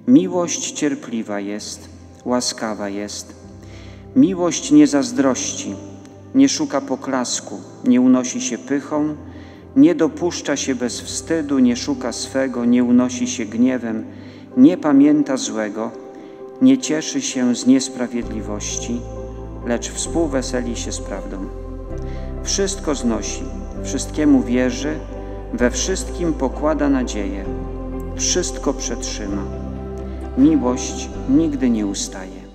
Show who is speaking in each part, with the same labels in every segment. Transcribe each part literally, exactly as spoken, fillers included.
Speaker 1: Miłość cierpliwa jest, łaskawa jest. Miłość nie zazdrości, nie szuka poklasku, nie unosi się pychą, nie dopuszcza się bez wstydu, nie szuka swego, nie unosi się gniewem, nie pamięta złego, nie cieszy się z niesprawiedliwości, lecz współweseli się z prawdą. Wszystko znosi, wszystkiemu wierzy, we wszystkim pokłada nadzieję, wszystko przetrzyma. Miłość nigdy nie ustaje.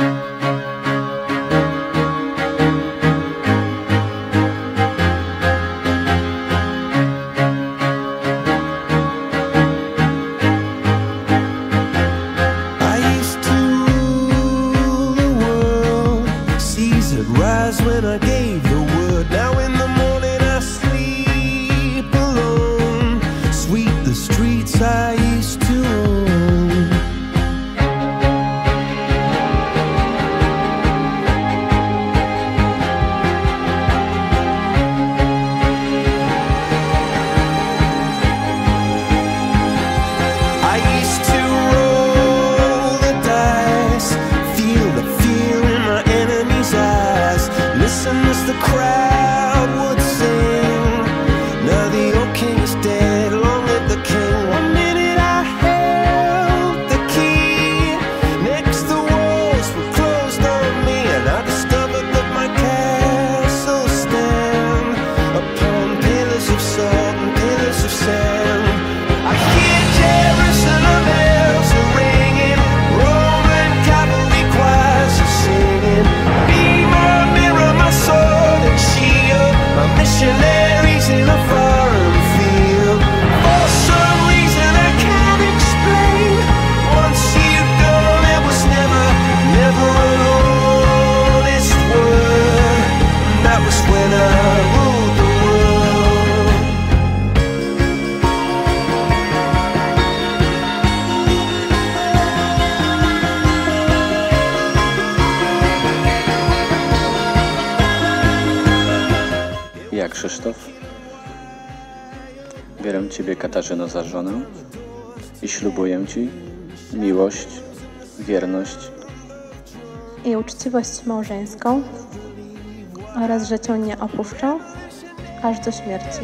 Speaker 2: Ja, Krzysztof, biorę Ciebie, Katarzyno, za żonę i ślubuję Ci miłość, wierność
Speaker 3: i uczciwość małżeńską oraz, że Cię nie opuszczę aż do śmierci.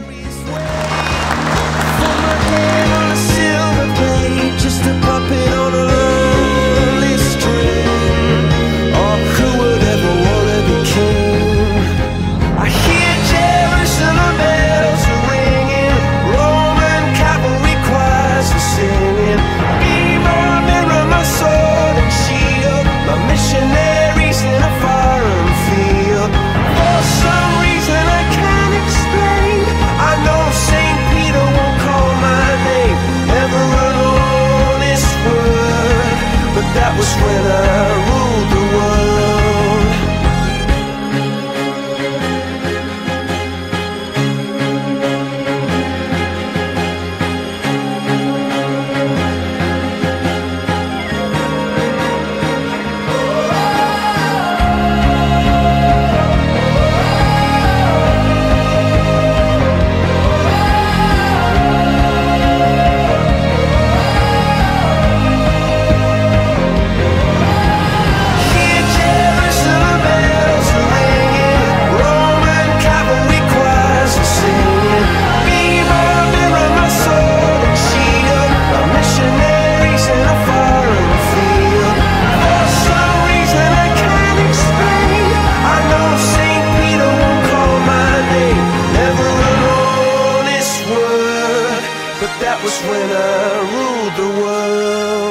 Speaker 4: That was when I ruled the world.